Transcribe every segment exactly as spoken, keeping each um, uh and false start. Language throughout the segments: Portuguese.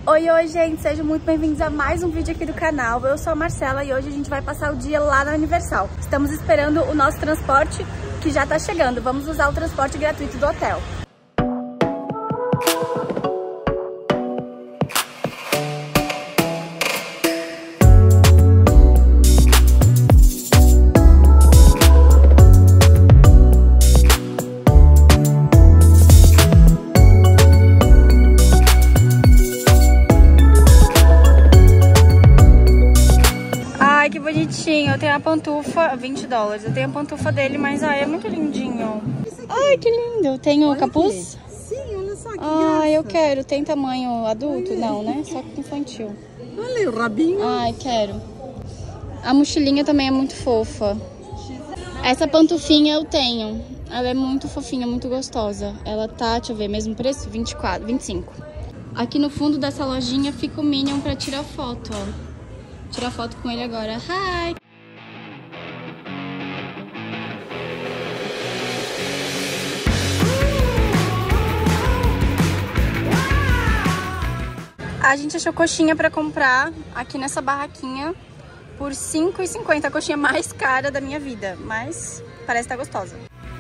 Oi, oi, gente, sejam muito bem-vindos a mais um vídeo aqui do canal. Eu sou a Marcela e hoje a gente vai passar o dia lá na Universal. Estamos esperando o nosso transporte, que já tá chegando. Vamos usar o transporte gratuito do hotel. Que bonitinho, eu tenho a pantufa, vinte dólares, eu tenho a pantufa dele, mas ai, é muito lindinho. Ai, que lindo, tem o capuz? Aqui. Sim, olha só que Ai, graça. eu quero, tem tamanho adulto? Não, né? Só infantil. Olha o rabinho. Ai, quero. A mochilinha também é muito fofa. Essa pantufinha eu tenho, ela é muito fofinha, muito gostosa. Ela tá, deixa eu ver, mesmo preço? vinte e quatro, vinte e cinco. Aqui no fundo dessa lojinha fica o Minion pra tirar foto, ó. Tirar foto com ele agora. Hi! A gente achou coxinha pra comprar aqui nessa barraquinha por cinco e cinquenta. A coxinha mais cara da minha vida, mas parece estar gostosa.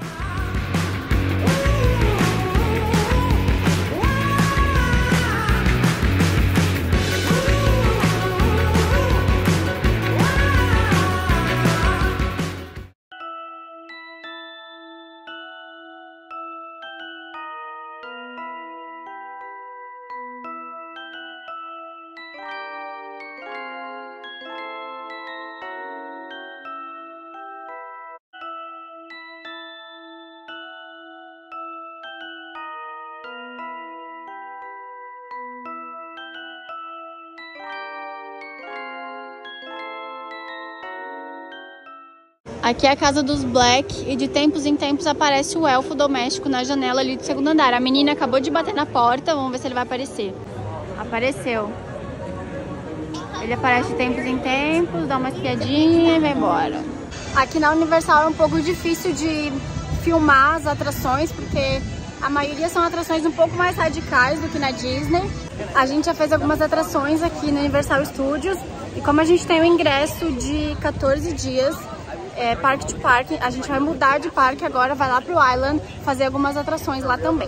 Aqui é a casa dos Black e de tempos em tempos aparece o elfo doméstico na janela ali do segundo andar. A menina acabou de bater na porta, vamos ver se ele vai aparecer. Apareceu. Ele aparece de tempos em tempos, dá uma espiadinha e vai embora. Aqui na Universal é um pouco difícil de filmar as atrações, porque a maioria são atrações um pouco mais radicais do que na Disney. A gente já fez algumas atrações aqui no Universal Studios e como a gente tem o ingresso de quatorze dias, É, parque to parque, a gente vai mudar de parque agora, vai lá pro Island fazer algumas atrações lá também.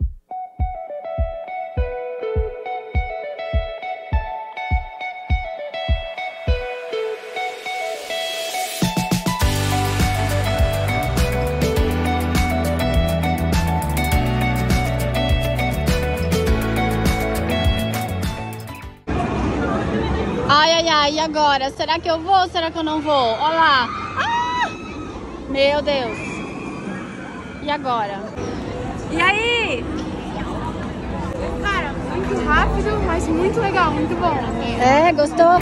Ai, ai, ai, e agora? Será que eu vou ou será que eu não vou? Olha lá. Meu Deus. E agora? E aí? Cara, muito rápido, mas muito legal, muito bom. É, gostou?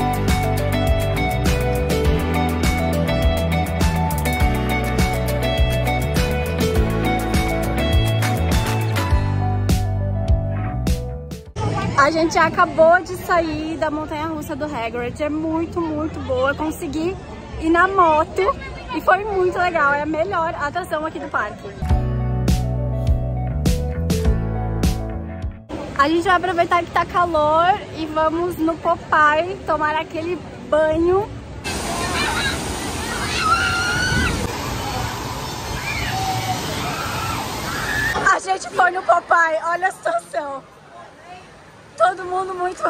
A gente acabou de sair da montanha-russa do Hagrid. É muito, muito boa. Consegui ir na moto. E foi muito legal, é a melhor atração aqui do parque. A gente vai aproveitar que tá calor e vamos no Popeye tomar aquele banho. A gente foi no Popeye, olha a situação. Todo mundo muito...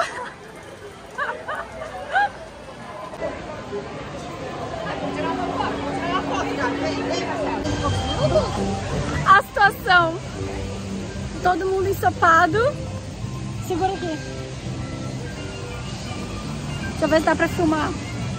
A situação, todo mundo ensopado. Segura aqui. Deixa eu ver se dá pra filmar.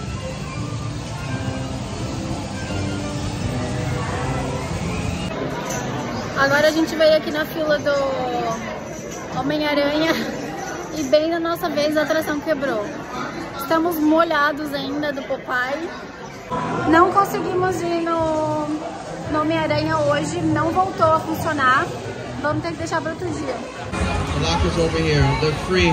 Agora a gente veio aqui na fila do Homem-Aranha e bem na nossa vez a atração quebrou. Estamos molhados ainda do Popeye. Não conseguimos ir no, no Homem-Aranha hoje, não voltou a funcionar. Vamos ter que deixar para outro dia. The lockers over here, they're free.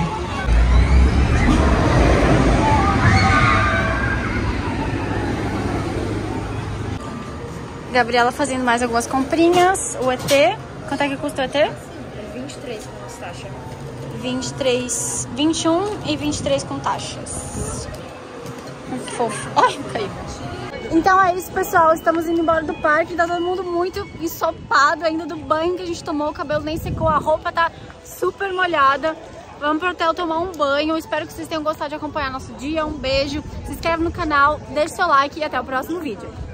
Gabriela fazendo mais algumas comprinhas. O E T, quanto é que custa o E T? vinte e três com as taxas. vinte e três, vinte e um e vinte e três com taxas. Um fofo. Ai, caiu. Então é isso, pessoal. Estamos indo embora do parque. Tá todo mundo muito ensopado ainda do banho que a gente tomou. O cabelo nem secou, a roupa tá super molhada. Vamos pro hotel tomar um banho. Espero que vocês tenham gostado de acompanhar nosso dia. Um beijo. Se inscreve no canal, deixe seu like e até o próximo vídeo.